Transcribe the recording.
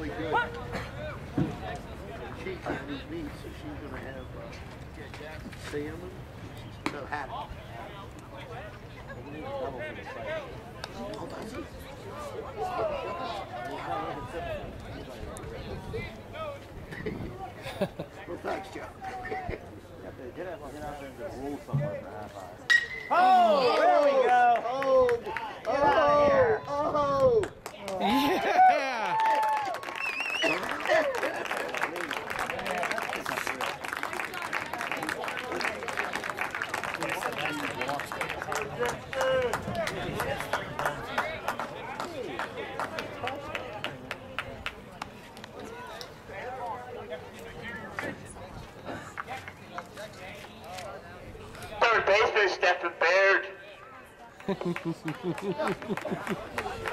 good. She's on these meats, so she's going to have salmon. She's going to have Oh, does he? Well, thanks, Joe. Get out there and just roll somewhere for a half hour. Oh, there we go. Oh, Get out of here. Oh, Yeah. Third baseman, Stephen Baird.